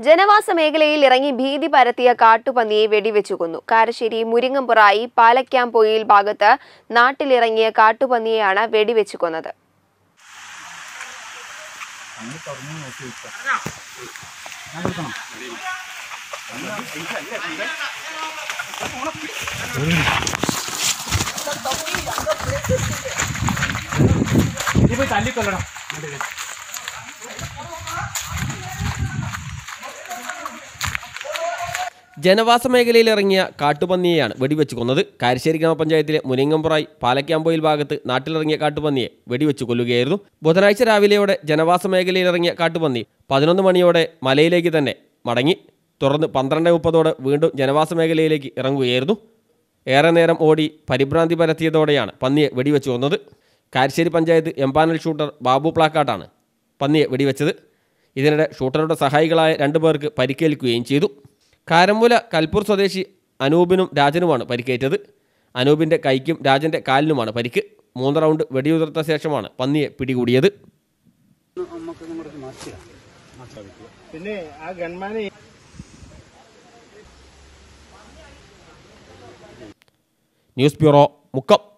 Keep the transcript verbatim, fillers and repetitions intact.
ജനവാസ മേഖലയിൽ ഇറങ്ങി ഭീതി പരത്തിയ കാട്ടുപന്നിയെ വെടിവെച്ചു കൊന്നു. കാരശ്ശേരി മുരിങ്ങംപുറായി പാലക്കാംപൊയിൽ ഭാഗത്ത് നാട്ടിലിറങ്ങിയ കാട്ടുപന്നിയെയാണ് വെടിവെച്ചു കൊന്നത്. ജനവാസ മേഖലയിൽ ഇറങ്ങിയ കാട്ടുപന്നിയെയാണ് വെടിവെച്ച് കൊന്നത്. കാരശ്ശേരി ഗ്രാമപഞ്ചായത്തിലെ മുരിങ്ങംപുറായി പാലക്കാംപൊയിൽ ഭാഗത്ത് നാട്ടിലിറങ്ങിയ കാട്ടുപന്നിയെ വെടിവെച്ച് കൊല്ലുകയായിരുന്നു. ബുധനാഴ്ച രാവിലെയോടെ ജനവാസ മേഖലയിൽ ഇറങ്ങിയ കാട്ടുപന്നി പതിനൊന്ന് മണിയോടെ മലയിലേക്ക് തന്നെ മടങ്ങി. തുടർന്ന് പന്ത്രണ്ട് മുപ്പതോടെ വീണ്ടും ജനവാസ മേഖലയിലേക്ക് ഇറങ്ങുകയായിരുന്നു. ഏറെ നേരം ഓടി പരിഭ്രാന്തി പരത്തിയതോടെയാണ് പന്നിയെ വെടിവെച്ച് കൊന്നത്. കാരശ്ശേരി പഞ്ചായത്ത് എംപാനൽ ഷൂട്ടർ ബാബു പ്ലാക്കാട്ടാണ് പന്നിയെ വെടിവെച്ചത്. ഇതിനിടെ ഷൂട്ടറുടെ സഹായികളായ രണ്ടു പേർക്ക് പരിക്കേൽക്കുകയും ചെയ്തു. കാരമ്പുല കൽപ്പൂർ സ്വദേശി അനൂപിനും രാജനുമാണ് പരിക്കേറ്റത്. അനൂപിൻ്റെ കൈക്കും രാജൻ്റെ കാലിനുമാണ് പരിക്ക്. മൂന്ന് റൗണ്ട് വെടിയുതിർത്ത ശേഷമാണ് പന്നിയെ പിടികൂടിയത്. News bureau, Mukkam.